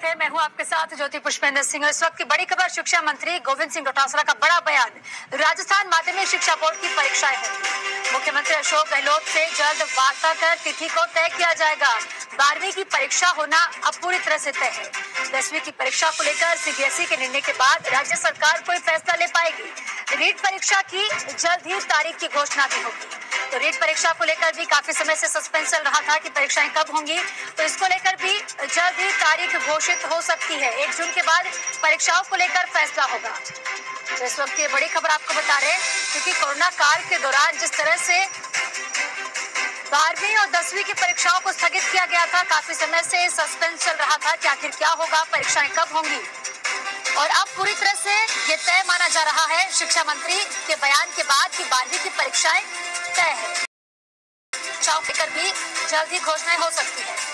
स्वागत है। मैं हूं आपके साथ ज्योति पुष्पेंद्र सिंह। इस वक्त की बड़ी खबर, शिक्षा मंत्री गोविंद सिंह डोटासरा का बड़ा बयान, राजस्थान माध्यमिक शिक्षा बोर्ड की परीक्षाएं होंगी। मुख्यमंत्री अशोक गहलोत से जल्द वार्ता कर तिथि को तय किया जाएगा। 12वीं की परीक्षा होना अब पूरी तरह से तय है। 10वीं की परीक्षा को लेकर सीबीएसई के निर्णय के बाद राज्य सरकार कोई फैसला ले पाएगी। रीट परीक्षा की जल्द ही तारीख की घोषणा भी होगी। तो रीट परीक्षा को लेकर भी काफी समय से सस्पेंस चल रहा था कि परीक्षाएं कब होंगी, तो इसको लेकर भी जल्द ही तारीख घोषित हो सकती है। 1 जून के बाद परीक्षाओं को लेकर फैसला होगा। तो इस वक्त ये बड़ी खबर आपको बता रहे हैं, क्योंकि कोरोना काल के दौरान जिस तरह से 12वीं और 10वीं की परीक्षाओं को स्थगित किया गया था, काफी समय से सस्पेंस चल रहा था कि आखिर क्या होगा, परीक्षाएं कब होंगी। और अब पूरी तरह से ये तय माना जा रहा है शिक्षा मंत्री के बयान के बाद कि 12वीं की परीक्षाएं तय है। परीक्षाओं को लेकर भी जल्द ही घोषणाएं हो सकती है।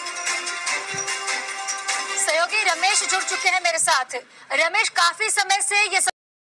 सहयोगी रमेश जुड़ चुके हैं मेरे साथ। रमेश, काफी समय से ये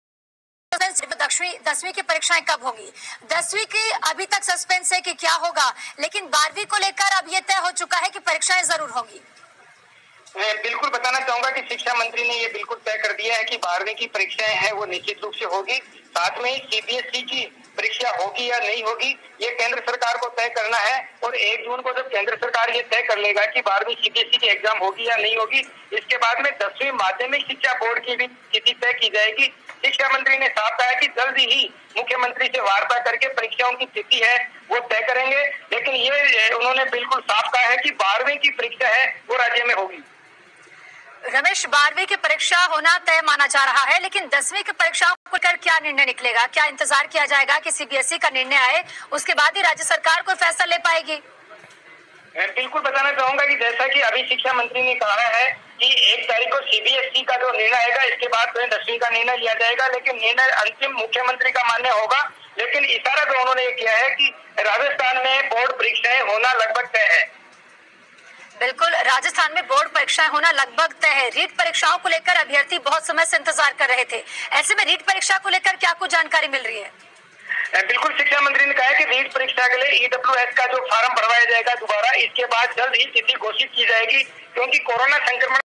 10वीं की परीक्षाएं कब होंगी, 10वीं की अभी तक सस्पेंस है कि क्या होगा, लेकिन 12वीं को लेकर अब ये तय हो चुका है कि परीक्षाएं जरूर होंगी। मैं बिल्कुल बताना चाहूंगा कि शिक्षा मंत्री ने ये बिल्कुल तय कर दिया है कि 12वीं की परीक्षाएं हैं वो निश्चित रूप से होगी। साथ में सीबीएसई की परीक्षा होगी या नहीं होगी, ये केंद्र सरकार को तय करना है। और 1 जून को जब केंद्र सरकार ये तय कर लेगा कि 12वीं सीबीएसई की एग्जाम होगी या नहीं होगी, इसके बाद में 10वीं माध्यमिक शिक्षा बोर्ड की भी तिथि तय की जाएगी। शिक्षा मंत्री ने साफ कहा है कि जल्द ही मुख्यमंत्री से वार्ता करके परीक्षाओं की तिथि है वो तय करेंगे। लेकिन ये उन्होंने बिल्कुल साफ कहा है कि 12वीं की परीक्षा है वो राज्य में होगी। रमेश, 12वीं की परीक्षा होना तय माना जा रहा है, लेकिन 10वीं की परीक्षाओं को लेकर क्या निर्णय निकलेगा? क्या इंतजार किया जाएगा कि सीबीएसई का निर्णय आए, उसके बाद ही राज्य सरकार कोई फैसला ले पाएगी? मैं बिल्कुल बताना चाहूंगा कि जैसा कि अभी शिक्षा मंत्री ने कहा है कि 1 तारीख को सीबीएसई का जो निर्णय आएगा, इसके बाद 10वीं का निर्णय लिया जाएगा। लेकिन निर्णय अंतिम मुख्यमंत्री का मान्य होगा। लेकिन इशारा जो उन्होंने ये किया है कि राजस्थान में बोर्ड परीक्षाएं होना लगभग तय है। बिल्कुल, राजस्थान में बोर्ड परीक्षाएं होना लगभग तय है। रीट परीक्षाओं को लेकर अभ्यर्थी बहुत समय से इंतजार कर रहे थे। ऐसे में रीट परीक्षा को लेकर क्या कुछ जानकारी मिल रही है? बिल्कुल, शिक्षा मंत्री ने कहा है कि रीट परीक्षा के लिए ईडब्ल्यूएस का जो फार्म भरवाया जाएगा दोबारा, इसके बाद जल्द ही तिथि घोषित की जाएगी। क्योंकि कोरोना संक्रमण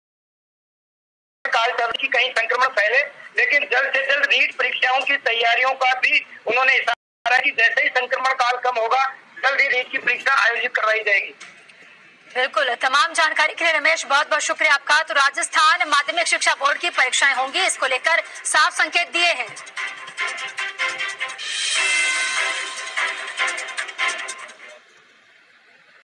काल चल की कहीं संक्रमण फैले, लेकिन जल्द से जल्द रीट परीक्षाओं की तैयारियों का भी उन्होंने इशारा कि जैसे ही संक्रमण काल कम होगा, जल्द ही रीट की परीक्षा आयोजित करवाई जाएगी। बिल्कुल, तमाम जानकारी के लिए रमेश बहुत बहुत शुक्रिया आपका। तो राजस्थान माध्यमिक शिक्षा बोर्ड की परीक्षाएं होंगी, इसको लेकर साफ संकेत दिए हैं।